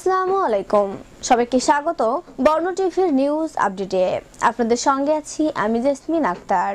আসসালামু আলাইকুম সবাইকে স্বাগত বর্ণ টিভির নিউজ আপডেটে। আপনাদের সঙ্গে আছি আমি জেসমিন আক্তার।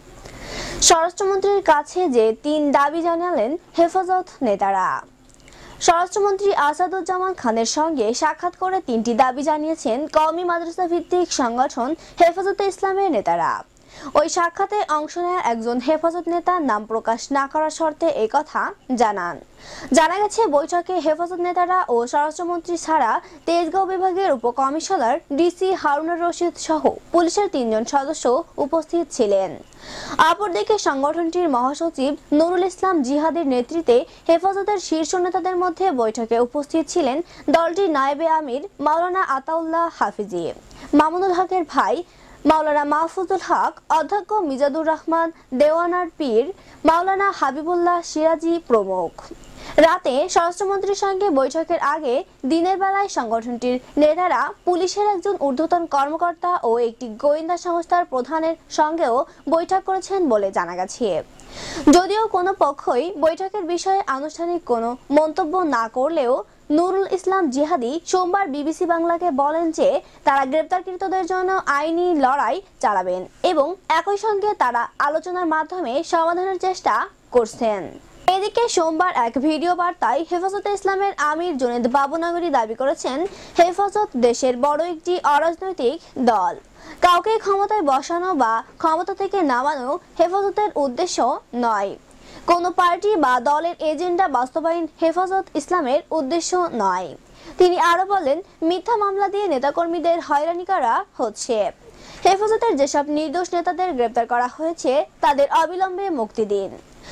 স্বরাষ্ট্রমন্ত্রীর কাছে যে ৩ দাবি জানালেন হেফাজত নেতারা। স্বরাষ্ট্রমন্ত্রী আসাদুজ্জামান খানের সঙ্গে সাক্ষাৎ করে ৩টি দাবি জানিয়েছেন কওমি মাদ্রাসা ভিত্তিক সংগঠন হেফাজতে ইসলামের নেতারা। ওই সাক্ষাতে অংশ নেওয়া একজন হেফাজত নেতার নাম প্রকাশ না করার শর্তে এই কথা জানান। জানা গেছে বৈঠকে হেফাজত নেতারা ও স্বরাষ্ট্রমন্ত্রী ছাড়া তেজগাঁও বিভাগের উপকমিশনার ডিসি হারুনুর রশিদ সহ পুলিশের ৩ জন সদস্য উপস্থিত ছিলেন। অপরদিকে সংগঠনটির মহাসচিব নুরুল ইসলাম জিহাদের নেতৃত্বে হেফাজতের শীর্ষ নেতাদের মধ্যে বৈঠকে উপস্থিত ছিলেন দলটির নায়েবে আমির মাওলানা আতাউল্লাহ হাফিজি, মামুনুল হকের ভাই মাওলানা মাহফুজুল হক, অধ্যক্ষ মিজাদুর রহমান দেওয়ানার পীর, মাওলানা হাবিবুল্লাহ সিরাজি প্রমুখ। রাতে স্বরাষ্ট্রমন্ত্রীর সঙ্গে বৈঠকের আগে দিনের বেলায় সংগঠনটির নেতারা পুলিশের একজন ঊর্ধ্বতন কর্মকর্তা ও একটি গোয়েন্দা সংস্থার প্রধানের সঙ্গেও বৈঠক করেছেন বলে জানা গেছে। যদিও কোনো পক্ষই বৈঠকের বিষয়ে আনুষ্ঠানিক কোনো মন্তব্য না করলেও নুরুল ইসলাম জিহাদি সোমবার বিবিসি বাংলাকে বলেন যে তারা গ্রেপ্তারকৃতদের জন্য আইনি লড়াই চালাবেন এবং একই সঙ্গে তারা আলোচনার মাধ্যমে সমাধানের চেষ্টা করছেন। এদিকে সোমবার এক ভিডিও বার্তায় হেফাজতে ইসলামের আমির জুনেদ বাবুনগরী দাবি করেছেন, হেফাজত দেশের বড় একটি অরাজনৈতিক দল। কাউকে ক্ষমতায় বসানো বা ক্ষমতা থেকে নামানো হেফাজতের উদ্দেশ্য নয়। কোনো পার্টি বা দলের এজেন্ডা বাস্তবায়ন হেফাজত ইসলামের উদ্দেশ্য নয়। তিনি আরো বলেন, মিথ্যা মামলা দিয়ে নেতাকর্মীদের হয়রানি করা হচ্ছে। হেফাজতের যেসব নির্দোষ নেতাদের গ্রেপ্তার করা হয়েছে তাদের অবিলম্বে মুক্তি দিন।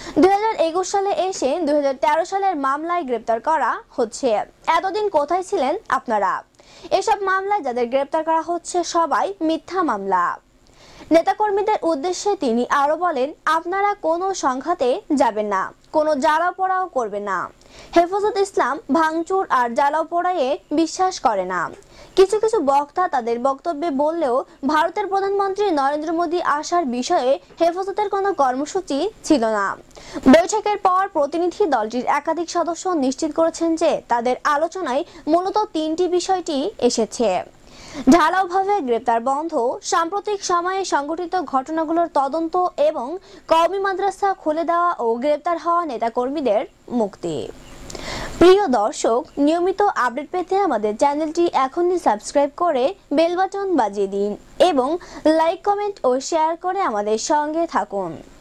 2021 সালে এসে 2013 সালের মামলায় গ্রেপ্তার করা হচ্ছে। এতদিন কোথায় ছিলেন আপনারা? এসব মামলায় যাদের গ্রেপ্তার করা হচ্ছে সবাই মিথ্যা মামলা। নেতাকর্মীদের উদ্দেশ্যে তিনি আরো বলেন, আপনারা কোনো সংঘাতে যাবেন না, কোনো জ্বালাও পোড়াও করবেন না। হেফাজত ইসলাম ভাঙচুর আর জ্বালাও পোড়াইয়ে বিশ্বাস করে না। কিছু কিছু বক্তা তাদের বক্তব্যে বললেও ভারতের প্রধানমন্ত্রী নরেন্দ্র মোদী আসার বিষয়ে হেফাজতের কোনো কর্মসূচি ছিল না। বৈঠকের পর প্রতিনিধি দলটির একাধিক সদস্য নিশ্চিত করেছেন যে তাদের আলোচনায় মূলত 3টি বিষয়টি এসেছে: ঢালাওভাবে গ্রেপ্তার বন্ধ, সাম্প্রতিক সময়ে সংঘটিত ঘটনাগুলোর তদন্ত এবং কওমি মাদ্রাসা খুলে দেওয়া ও গ্রেপ্তার হওয়া নেতাকর্মীদের মুক্তি। প্রিয় দর্শক, নিয়মিত আপডেট পেতে আমাদের চ্যানেলটি এখনই সাবস্ক্রাইব করে বেল বাটন বাজিয়ে দিন এবং লাইক, কমেন্ট ও শেয়ার করে আমাদের সঙ্গে থাকুন।